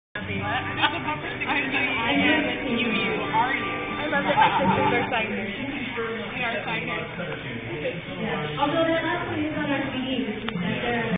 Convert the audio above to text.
I love that my sisters are signers. Although they're not putting it on our CDs.